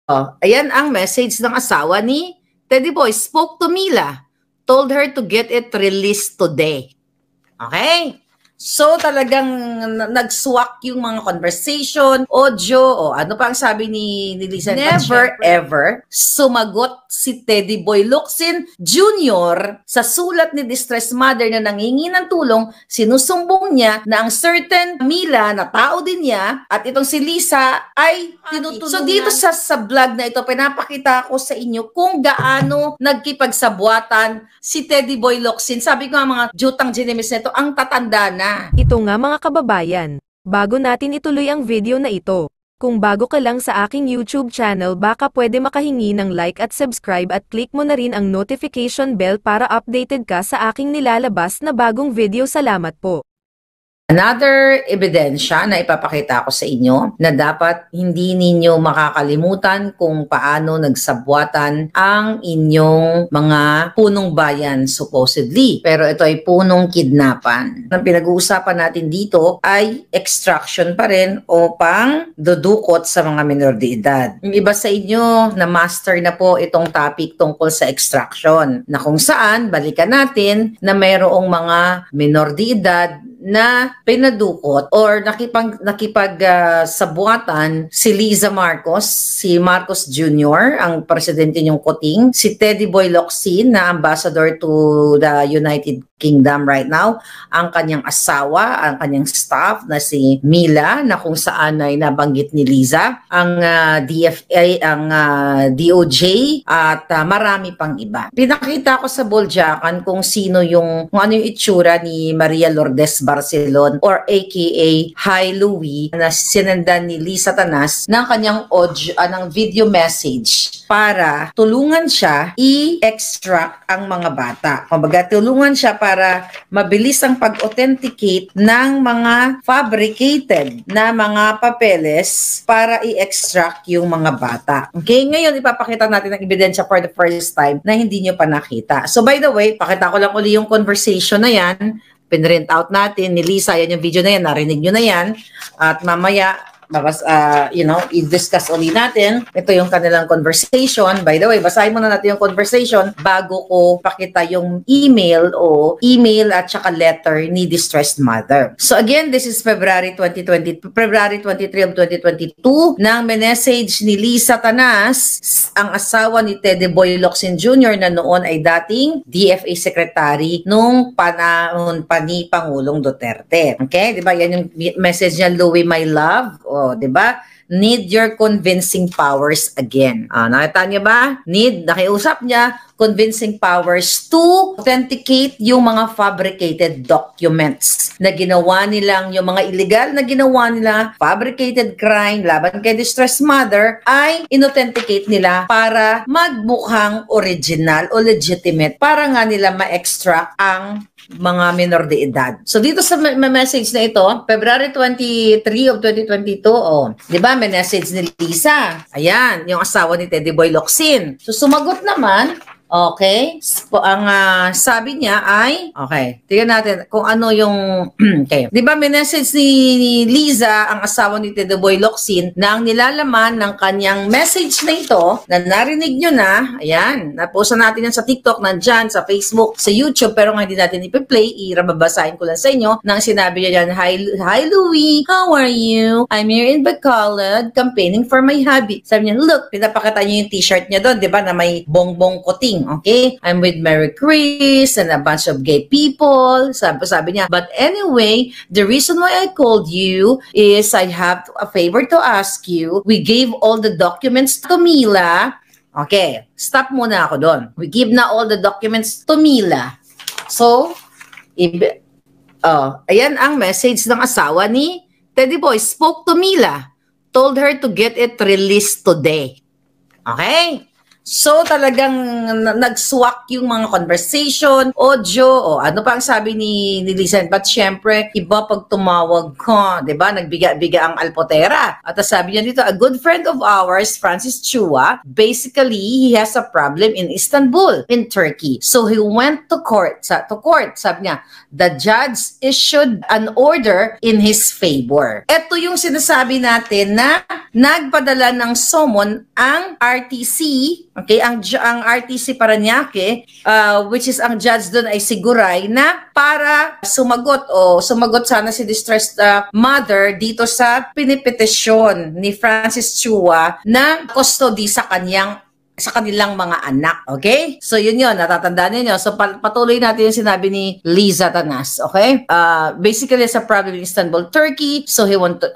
Oh, ayan ang message ng asawa ni Teddy Boy. Spoke to Mila. Told her to get it released today. Okay? So, talagang nag-swak yung mga conversation, audio, o ano pa ang sabi ni Lisa? Never ever sumagot si Teddy Boy Locsin Jr. sa sulat ni Distressed Mother na nangingi ng tulong, sinusumbong niya na ang certain Mila na tao din niya at itong si Lisa ay tinutulungan. So, dito sa vlog na ito, pinapakita ko sa inyo kung gaano nagkipagsabuatan si Teddy Boy Locsin. Sabi ko nga mga jutang ginemis na ito, ang tatanda na. Ito nga mga kababayan, bago natin ituloy ang video na ito, kung bago ka lang sa aking YouTube channel baka pwede makahingi ng like at subscribe at click mo na rin ang notification bell para updated ka sa aking nilalabas na bagong video. Salamat po. Another ebidensya na ipapakita ko sa inyo na dapat hindi ninyo makakalimutan kung paano nagsabuatan ang inyong mga punong bayan supposedly. Pero ito ay punong kidnapan. Ang pinag-uusapan natin dito ay extraction pa rin o pang dudukot sa mga minor de edad. Yung iba sa inyo na master na po itong topic tungkol sa extraction na kung saan balikan natin na mayroong mga minor de edad na pinadukot or nakipag-sabuatan si Liza Marcos, si Marcos Jr., ang presidente niyong Kuting, si Teddy Boy Locsin na ambassador to the United Kingdom right now, ang kanyang asawa, ang kanyang staff na si Mila na kung saan ay nabanggit ni Liza, ang DFA, ang DOJ at marami pang iba. Pinakita ko sa Boljakan kung sino yung, kung ano yung itsura ni Maria Lourdes Barcelon or aka Hi Louie na sinendan ni Lisa Tanas ng kanyang audio, ng video message para tulungan siya i-extract ang mga bata. Kumbaga, tulungan siya para mabilis ang pag-authenticate ng mga fabricated na mga papeles para i-extract yung mga bata. Okay, ngayon ipapakita natin ang ebidensya for the first time na hindi nyo pa nakita. So by the way, pakita ko lang uli yung conversation na yan. Pinrint out natin ni Lisa, yan yung video na yan, narinig nyo na yan. At mamaya, i-discuss ulit natin. Ito yung kanilang conversation. By the way, basahin muna natin yung conversation bago ko pakita yung email at saka letter ni Distressed Mother. So again, this is February 23 of 2022 nang message ni Lisa Tanas, ang asawa ni Teddy Boy Locsin Jr. na noon ay dating DFA Secretary nung panahon pa ni Pangulong Duterte. Okay? Diba? Yan yung message niya, Louie, my love. Oh, 'di ba? Need your convincing powers again. Nakita niyo ba? Nakiusap niya convincing powers to authenticate yung mga fabricated documents na ginawa nilang, yung mga illegal na ginawa nila, fabricated crime laban kay Distressed Mother, ay inauthenticate nila para magmukhang original o legitimate para nga nila ma-extract ang mga minor de edad. So dito sa message na ito, February 23 of 2022, di ba may message ni Lisa. Ayan, yung asawa ni Teddy Boy Locsin. So sumagot naman, okay, ang sabi niya ay, okay, tingnan natin kung ano yung, okay. Di ba may message ni Liza, ang asawa ni Teddy Boy Locsin, na ang nilalaman ng kanyang message na ito, na narinig nyo na, ayan, napost natin yan sa TikTok, nandyan, sa Facebook, sa YouTube, pero nga hindi natin ipi-play, babasahin ko lang sa inyo, nang sinabi niya yan, Hi Louie, how are you? I'm here in Bacolod, campaigning for my hobby. Sabi niya, look, pinapakita niya yung t-shirt niya doon, di ba, na may bongbong Kuting. Okay? I'm with Mary Chris and a bunch of gay people. Sabi niya, but anyway, the reason why I called you is I have a favor to ask you. We gave all the documents to Mila. Okay, stop muna ako doon. We give na all the documents to Mila. So, ayan ang message ng asawa ni Teddy Boy. Spoke to Mila. Told her to get it released today. Okay? So talagang nagswak yung mga conversation, audio, o ano pa ang sabi ni Lisa. But syempre, iba pag tumawag ka, 'di ba? Nagbiga-biga ang alpotera. At sabi niya dito, a good friend of ours, Francis Chua, basically he has a problem in Istanbul, in Turkey. So he went to court. Sabi niya, the judge issued an order in his favor. Ito yung sinasabi natin na nagpadala ng summon ang RTC. Okay, ang RTC Parañaque, which is ang judge doon ay Siguray, na para sumagot sana si distressed mother dito sa pinipetisyon ni Francis Chua na custody sa kanilang mga anak. Okay? So yun, natatandaan niyo. So patuloy natin yung sinabi ni Liza Tanas. Okay? Basically, it's a problem in Istanbul, Turkey. So he went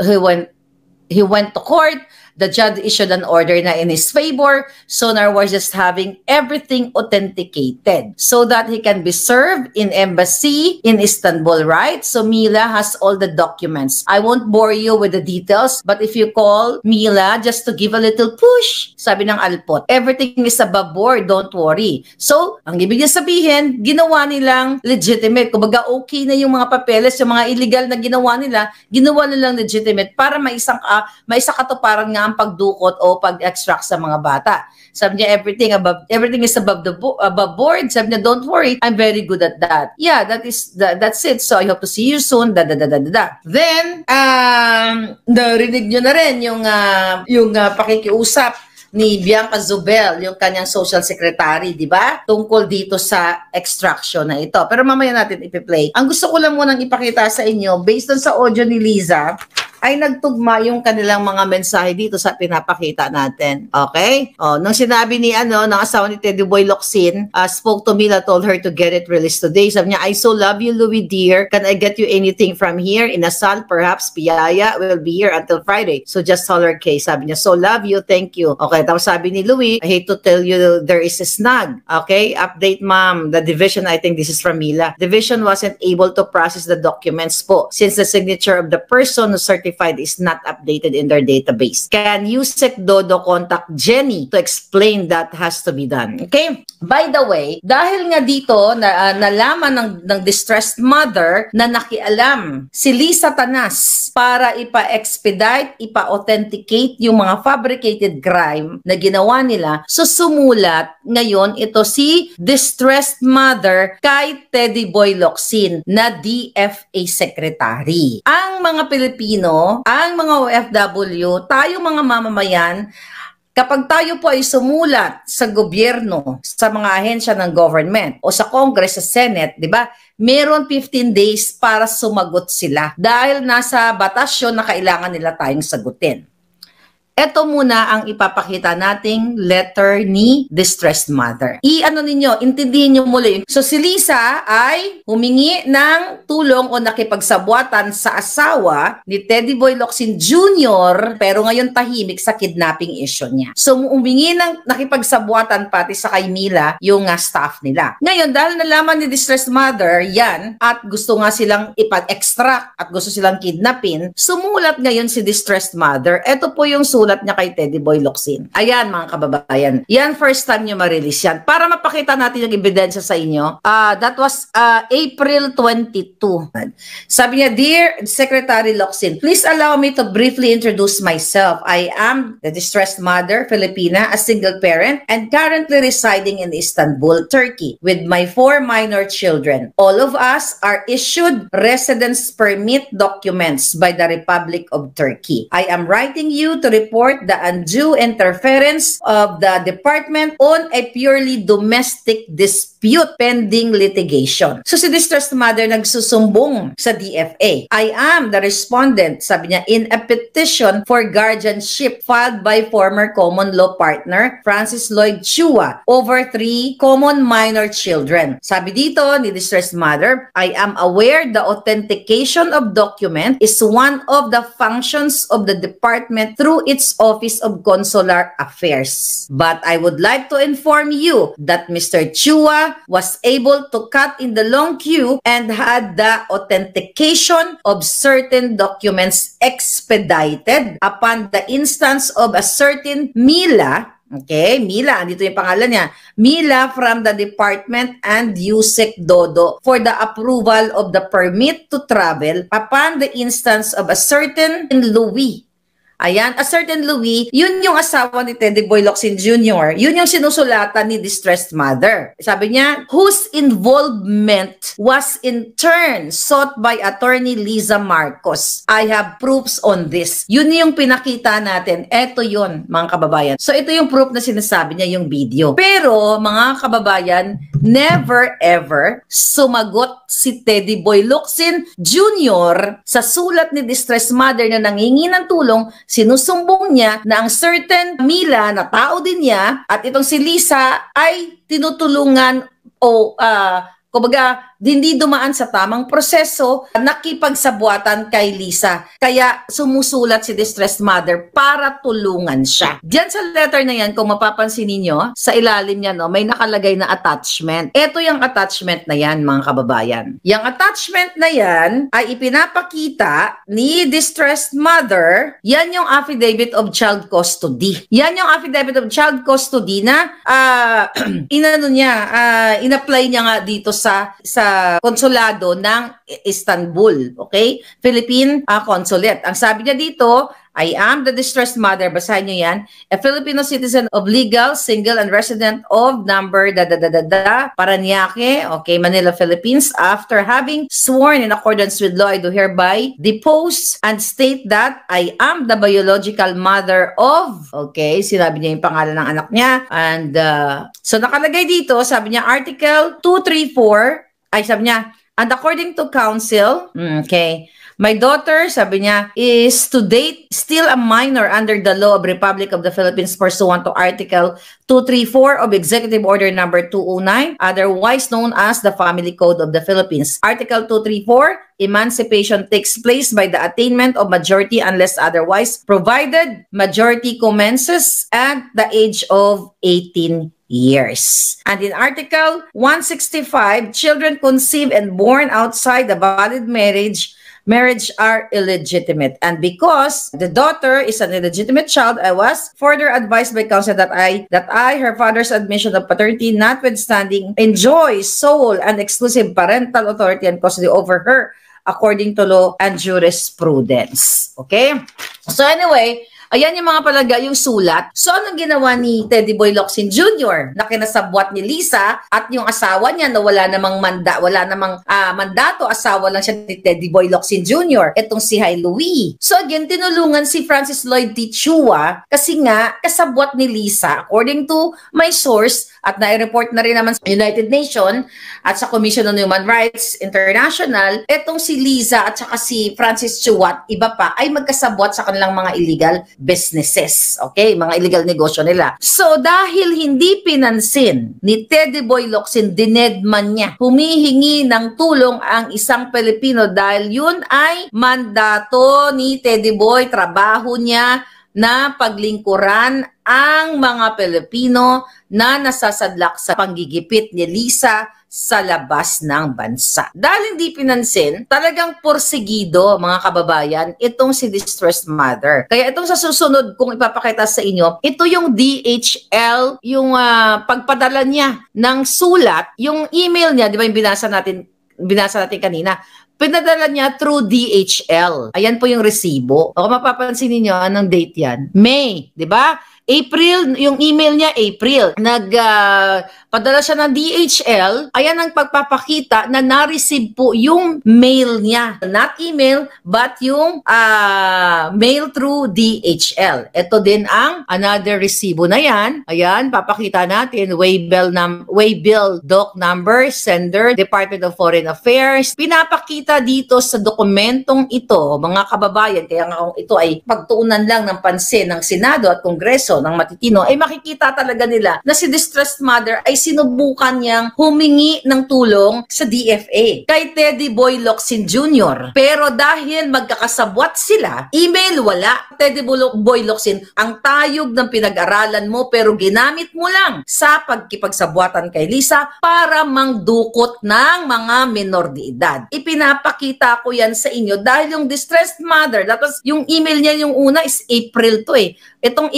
to court. The judge issued an order na in his favor. So now we're just having everything authenticated so that he can be served in embassy in Istanbul, right? So Mila has all the documents. I won't bore you with the details, but if you call Mila just to give a little push, sabi ng Alpot, everything is above board, don't worry. So, ang ibig niya sabihin, ginawa nilang legitimate. Kumbaga okay na yung mga papeles, yung mga illegal na ginawa nilang legitimate para maisakatuparan nga ang pagdukot o pag-extract sa mga bata. Sabi niya, everything is above board. Sabi niya, don't worry, I'm very good at that. Yeah, that's it. So I hope to see you soon. Then, narinig nyo na rin yung pakikiusap ni Bianca Zubel, yung kanyang social secretary, di ba? Tungkol dito sa extraction na ito. Pero mamaya natin ipi-play. Ang gusto ko lang munang ipakita sa inyo, based on sa audio ni Liza, ay nagtugma yung kanilang mga mensahe dito sa pinapakita natin. Okay? Nung sinabi ng asawa ni Teddy Boy Locsin, spoke to Mila, told her to get it released today. Sabi niya, I so love you, Louie dear. Can I get you anything from here? Inasal, perhaps, Piyaya will be here until Friday. So just holler Kay. Sabi niya, so love you, thank you. Okay, tapos sabi ni Louie, I hate to tell you there is a snag. Okay? Update, ma'am. The division, I think this is from Mila. Division wasn't able to process the documents po since the signature of the person who certified is not updated in their database. Can Yusek Dodo contact Jenny to explain that has to be done? Okay? By the way, dahil nga dito nalaman ng distressed mother na nakialam si Liza Tanas para ipa-expedite, ipa-authenticate yung mga fabricated crime na ginawa nila, so sumulat ngayon ito si distressed mother kay Teddy Boy Locsin na DFA secretary. Ang mga Pilipino, ang mga OFW, tayo mga mamamayan, kapag tayo po ay sumulat sa gobyerno, sa mga ahensya ng government o sa Congress, sa Senate, di ba? Meron 15 days para sumagot sila dahil nasa batas yun na kailangan nila tayong sagutin. Ito muna ang ipapakita nating letter ni distressed mother. Intindihin nyo muli. So si Liza ay humingi ng tulong o nakipagsabwatan sa asawa ni Teddy Boy Locsin Jr. pero ngayon tahimik sa kidnapping issue niya. So humingi ng nakipagsabwatan pati sa kay Mila yung staff nila. Ngayon dahil nalaman ni distressed mother yan at gusto nga silang ipag-extract at gusto silang kidnapin, sumulat ngayon si distressed mother. Ito po yung sulat niya kay Teddy Boy Locsin. Ayan mga kababayan. Yan first time niyo ma-release yan. Para mapakita natin yung ebidensya sa inyo. That was April 22. Sabi niya, Dear Secretary Locsin, please allow me to briefly introduce myself. I am the distressed mother, Filipina, a single parent, and currently residing in Istanbul, Turkey, with my 4 minor children. All of us are issued residence permit documents by the Republic of Turkey. I am writing you to report the undue interference of the department on a purely domestic dispute pending litigation. So si distressed mother nagsusumbong sa DFA. I am the respondent, sabi niya, in a petition for guardianship filed by former common law partner Francis Lloyd Chua over 3 common minor children. Sabi dito ni distressed mother, I am aware the authentication of document is one of the functions of the department through its Office of Consular Affairs. But I would like to inform you that Mr. Chua was able to cut in the long queue and had the authentication of certain documents expedited upon the instance of a certain Mila Okay, Mila, andito yung pangalan niya. Mila from the Department and Yusek Dodo for the approval of the permit to travel upon the instance of a certain Louis. Ayan, a certain Louis, yun yung asawa ni Teddy Boy Locsin Jr. Yun yung sinusulatan ni distressed mother. Sabi niya, whose involvement was in turn sought by attorney Liza Marcos. I have proofs on this. Yun yung pinakita natin. Eto yun, mga kababayan. So ito yung proof na sinasabi niya, yung video. Pero, mga kababayan, never ever sumagot si Teddy Boy Locsin Jr. sa sulat ni distressed mother na nangingi ng tulong. Sinusumbong niya na ang certain Mila na tao din niya at itong si Lisa ay tinutulungan o kumbaga, hindi dumaan sa tamang proseso, nakipagsabuatan kay Lisa. Kaya sumusulat si distressed mother para tulungan siya. Diyan sa letter na yan, kung mapapansin ninyo, sa ilalim niya, no, may nakalagay na attachment. Ito yung attachment na yan, mga kababayan. Yung attachment na yan ay ipinapakita ni distressed mother, yan yung affidavit of child custody. Yan yung affidavit of child custody na in-apply niya nga dito sa konsulado ng Istanbul, okay? Philippine Consulate. Ang sabi niya dito, I am the distressed mother, basahin niyo yan, a Filipino citizen of legal, single, and resident of number Parañaque, okay, Manila, Philippines. After having sworn in accordance with law, I do hereby depose and state that I am the biological mother of, okay, sinabi niya yung pangalan ng anak niya. And so nakalagay dito, sabi niya, Article 234, ay sabi niya, and according to counsel, okay, my daughter, sabi niya, is to date still a minor under the law of Republic of the Philippines pursuant to Article 234 of Executive Order Number 209, otherwise known as the Family Code of the Philippines. Article 234, emancipation takes place by the attainment of majority unless otherwise provided. Majority commences at the age of 18 years. And in Article 165, children conceived and born outside the valid marriage are illegitimate. And because the daughter is an illegitimate child, I was further advised by counsel that I, her father's admission of paternity, notwithstanding, enjoy sole and exclusive parental authority and custody over her according to law and jurisprudence. Okay? So anyway, ayan yung mga palaga, yung sulat. So, anong ginawa ni Teddy Boy Locsin Jr. na kinasabwat ni Lisa at yung asawa niya na wala namang mandato, asawa lang siya ni Teddy Boy Locsin Jr. Itong si Hai Louis. So, again, tinulungan si Francis Lloyd T. Chua kasi nga, kasabwat ni Lisa. According to my source, at nai-report na rin naman sa United Nations at sa Commission on Human Rights International, itong si Lisa at saka si Francis Chua, iba pa, ay magkasabwat sa kanilang mga illegal businesses, okay? Mga illegal negosyo nila. So, dahil hindi pinansin ni Teddy Boy Locsin, dinedman niya, humihingi ng tulong ang isang Pilipino dahil yun ay mandato ni Teddy Boy, trabaho niya na paglingkuran ang mga Pilipino na nasasadlak sa panggigipit ni Lisa sa labas ng bansa. Dahil hindi pinansin, talagang porsigido, mga kababayan, itong si distressed mother. Kaya itong sa susunod kung ipapakita sa inyo, ito yung DHL, yung pagpadala niya ng sulat, yung email niya, di ba yung binasa natin kanina, pinadala niya through DHL. Ayan po yung resibo. O kung mapapansin niyo, anong date yan? May, di ba? April, yung email niya, April. Padala siya ng DHL. Ayan ang pagpapakita na na-receive po yung mail niya. Not email, but yung mail through DHL. Ito din ang another resibo na yan. Ayan, papakita natin. Waybill doc number, sender, Department of Foreign Affairs. Pinapakita dito sa dokumentong ito, mga kababayan, kaya nga kung ito ay pagtuunan lang ng pansin ng Senado at Kongreso ng matitino, ay makikita talaga nila na si distressed mother ay sinubukan niyang humingi ng tulong sa DFA kay Teddy Boy Locsin Jr. Pero dahil magkakasabwat sila, email wala. Teddy Boy Locsin, ang tayog ng pinag-aralan mo pero ginamit mo lang sa pagkipagsabwatan kay Lisa para mangdukot ng mga minor de edad. Ipinapakita ko yan sa inyo dahil yung distressed mother, tapos yung email niya yung una is April to eh. Itong April na to,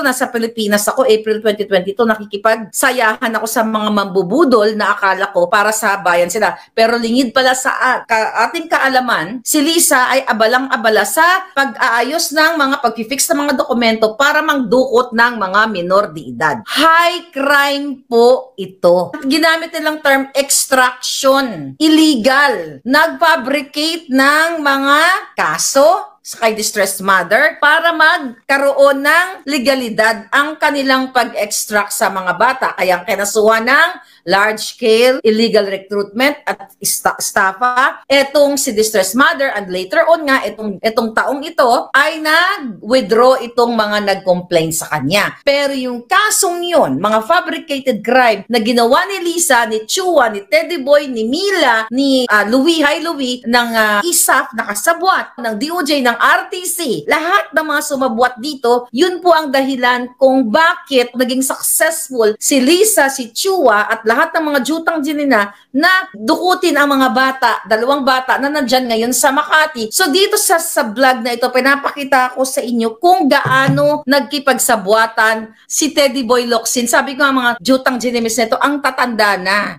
nasa Pilipinas ako, April 2022, nakikipagsayahan ako sa mga mambubudol na akala ko para sa bayan sila. Pero lingid pala sa ating kaalaman, si Lisa ay abalang-abala sa pag-aayos ng mga pag-fix ng mga dokumento para mangdukot ng mga minor de edad. High crime po ito. Ginamit nilang term extraction. Illegal. Nag-fabricate ng mga kaso sa kay distressed mother para magkaroon ng legalidad ang kanilang pag-extract sa mga bata. Kaya kinasuhan ng large-scale illegal recruitment at estafa. Etong si distressed mother and later on nga, etong taong ito ay nag-withdraw itong mga nag-complain sa kanya. Pero yung kasong yun, mga fabricated crime na ginawa ni Lisa, ni Chua, ni Teddy Boy, ni Mila, ni Louie, ng ISAF na kasabwat, ng DOJ, ng RTC, lahat ng mga sumabwat dito, yun po ang dahilan kung bakit naging successful si Lisa, si Chua, at lahat ng mga jutang ginina na dukutin ang mga bata, 2 bata na nandyan ngayon sa Makati. So dito sa vlog na ito, pinapakita ko sa inyo kung gaano nagkipagsabuatan si Teddy Boy Locsin. Sabi ko nga mga jutang ginimis na ito, ang tatanda na.